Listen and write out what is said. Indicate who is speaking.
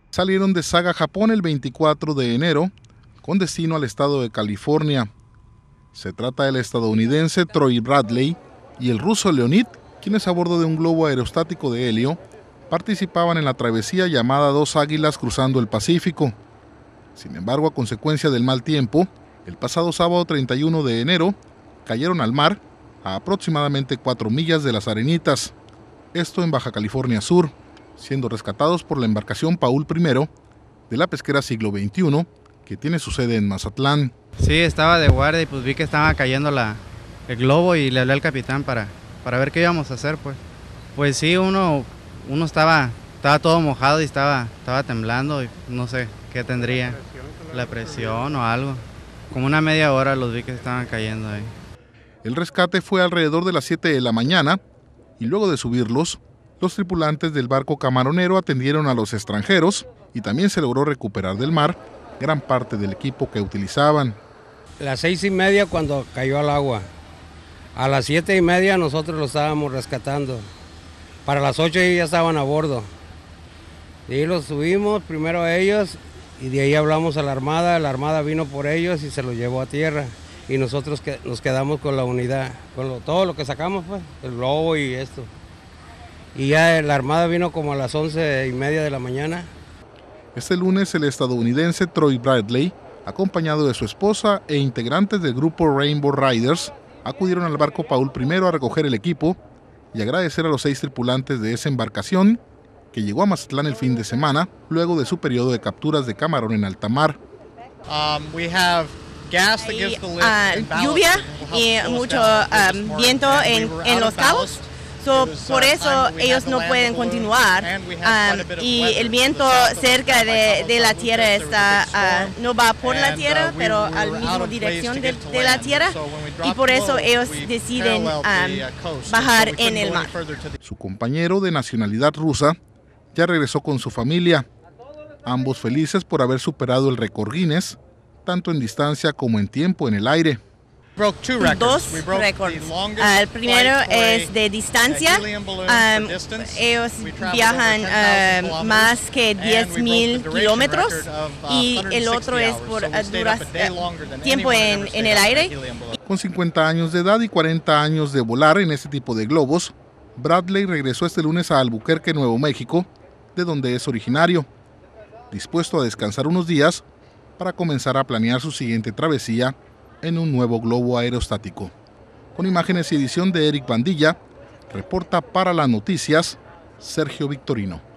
Speaker 1: Salieron de Saga, Japón el 24 de enero con destino al estado de California. Se trata del estadounidense Troy Bradley y el ruso Leonid, quienes a bordo de un globo aerostático de helio participaban en la travesía llamada Dos Águilas cruzando el Pacífico. Sin embargo, a consecuencia del mal tiempo, el pasado sábado 31 de enero cayeron al mar a aproximadamente 4 millas de Las Arenitas, esto en Baja California Sur, siendo rescatados por la embarcación Paul I de la pesquera Siglo XXI, que tiene su sede en Mazatlán.
Speaker 2: Sí, estaba de guardia y pues vi que estaba cayendo el globo y le hablé al capitán para ver qué íbamos a hacer, pues. Pues sí, uno estaba todo mojado y estaba temblando y no sé qué tendría, la presión o algo. Como una media hora los vi que estaban cayendo ahí.
Speaker 1: El rescate fue alrededor de las 7 de la mañana y luego de subirlos, los tripulantes del barco camaronero atendieron a los extranjeros y también se logró recuperar del mar gran parte del equipo que utilizaban.
Speaker 3: Las 6:30 cuando cayó al agua. A las 7:30 nosotros lo estábamos rescatando. Para las 8 ya estaban a bordo. De ahí los subimos primero a ellos y de ahí hablamos a la Armada vino por ellos y se los llevó a tierra. Y nosotros nos quedamos con la unidad, con todo lo que sacamos, pues, el globo y esto. Y ya la Armada vino como a las 11:30 de la mañana.
Speaker 1: Este lunes el estadounidense Troy Bradley, acompañado de su esposa e integrantes del grupo Rainbow Riders, acudieron al barco Paul I a recoger el equipo y agradecer a los 6 tripulantes de esa embarcación que llegó a Mazatlán el fin de semana luego de su periodo de capturas de camarón en alta mar.
Speaker 4: Lluvia y mucho viento en Los Cabos. Por eso ellos no pueden continuar y el viento cerca de la tierra no va por la tierra, pero a la misma dirección de la tierra, y por eso ellos deciden bajar en el mar.
Speaker 1: Su compañero de nacionalidad rusa ya regresó con su familia, ambos felices por haber superado el récord Guinness, tanto en distancia como en tiempo en el aire.
Speaker 4: 2 récords. El primero es de distancia. Ellos viajan más que 10,000 kilómetros y el otro es por tiempo en el aire.
Speaker 1: Con 50 años de edad y 40 años de volar en este tipo de globos, Bradley regresó este lunes a Albuquerque, Nuevo México, de donde es originario, dispuesto a descansar unos días para comenzar a planear su siguiente travesía en un nuevo globo aerostático. Con imágenes y edición de Eric Bandilla, reporta para las noticias Sergio Victorino.